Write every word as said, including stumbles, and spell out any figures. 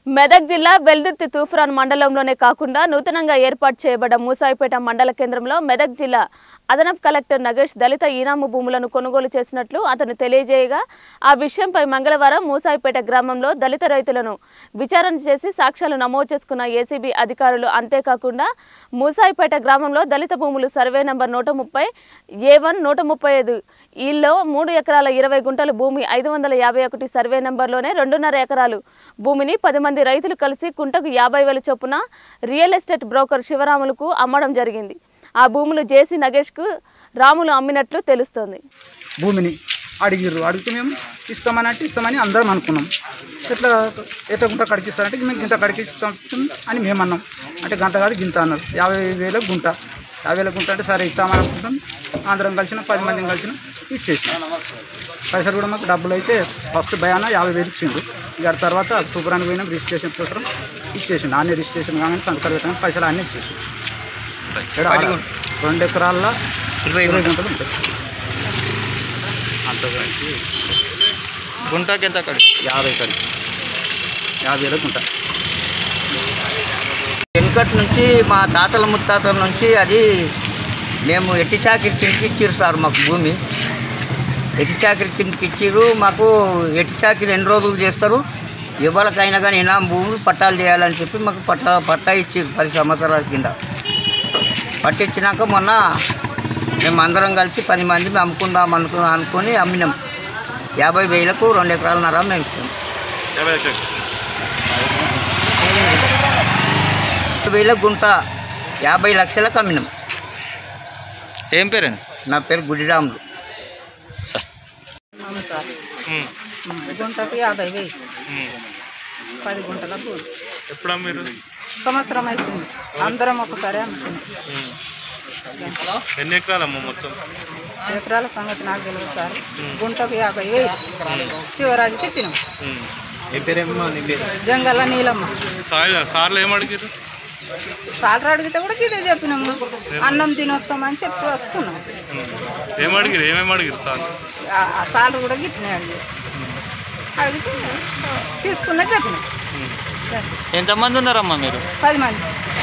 మెదక్ జిల్లా వెల్దుర్తి తూఫాన్ మండలంలోనే కాకుండా నూతనంగా ఏర్పాటు చేయబడ్డ మూసాయిపేట మండల కేంద్రంలో మెదక్ జిల్లా అదనపు కలెక్టర్ నగేష్ దళిత ఈనాము భూములను కొనుగోలు చేసినట్లు అతను తెలియజేయగా ఆ విషయంపై మంగళవారం మూసాయిపేట గ్రామంలో దళిత రైతులను విచారణ చేసి సాక్ష్యాలు నమోదు చేసుకున్న ఏసీబీ అధికారులు. అంతేకాకుండా మూసాయిపేట గ్రామంలో దళిత భూములు సర్వే నంబర్ నూట ముప్పై ఏ వన్ నూట ముప్పై ఐదు ఈల్లో మూడు ఎకరాల ఇరవై గుంటల భూమి ఐదు వందల యాభై ఒకటి సర్వే నంబర్లోనే రెండున్నర ఎకరాలు భూమిని పది మంది రైతులు కలిసి కుంటకు యాభై వేల చొప్పున రియల్ ఎస్టేట్ బ్రోకర్ శివరాములకు అమ్మడం జరిగింది. ఆ భూములు జేసీ నగేష్ కు రాములు అమ్మినట్లు తెలుస్తోంది. భూమిని అడిగిర్రు, అడిగితే మేము ఇస్తామని అంటే ఇస్తామని అందరం అనుకున్నాం. ఎట్లా ఎట్లా గుంట కడికిస్తారంటే మేము గింత కడికిస్తాం అని మేము అన్నాం. అంటే గంట కాదు గింత అన్నారు. యాభై వేల గుంట యాభై వేల గుంట అంటే సరే ఇస్తామని అనుకుంటాం. అందరం కలిసిన పది మందిని కలిసిన ఇచ్చేసాం. పైసలు కూడా మాకు డబ్బులు అయితే ఫస్ట్ భయాన యాభై వేలు ఇచ్చిండు. ఇక తర్వాత సూపరానికి పోయినాం, రిజిస్ట్రేషన్ కోసం ఇచ్చేసిండు. అన్ని రిజిస్ట్రేషన్ కానీ సంతకాలు పెట్టాను, పైసలు అన్నీ ఇచ్చేసి రెండు ఎకరాల్లో ఇరవై ఇరవై గంటలు ఉంటాయి. అంత గుంటకి ఎంత కడి యాభై కడి యాభై వేల గుంట. వెనుకటి నుంచి మా తాతల ముత్తాతల నుంచి అది మేము ఎట్టి చాకిరి కిందకి ఇచ్చిర్రు సార్. మాకు భూమి ఎట్టి చాకిరి కిందకి ఇచ్చిర్రు. మాకు ఎట్టి చాకిరి ఎన్ని రోజులు చేస్తారు, ఎవరికైనా కానీ ఇనాం భూములు పట్టాలు చేయాలని చెప్పి మాకు పట్టా పట్టా ఇచ్చిర్రు పది సంవత్సరాల కింద. పట్టించినాక మొన్న మేము అందరం కలిసి పది మంది అమ్ముకుందాం అనుకు అనుకొని అమ్మినాం. యాభై వేలకు రెండు ఎకరాలన్నర మేము ఇస్తాం. వేల గుంట యాభై లక్షలకు అమ్మినాం. ఏం పేరండి? నా పేరు గుడిరాములు. సార్ గుంటకు యాభై వేలు పది గుంటల భూమి. ఎప్పుడు మీరు? సంవత్సరం అవుతుంది. అందరం ఒకసారి అమ్ముకున్నాం. ఎన్ని ఎకరాలమ్మ మొత్తం? ఎకరాల సంగతి నాకు తెలియదు సార్. గుంటకు యాభై వేలు శివరాజుకి ఇచ్చినాం. జంగల్ల నీలమ్మ. సార్లు ఏం అడిగారు? సార్లు అడిగితే కూడా ఇదే చెప్పినాము, అన్నం తిని వస్తామని చెప్పి వస్తున్నాం. ఏం అడిగారు? ఏమేమి అడిగారు సార్? సార్లు కూడా గిట్లనే అడిగారు. అడిగితే తీసుకున్నా చెప్పినాం. ఎంతమంది ఉన్నారమ్మా మీరు? పది మంది.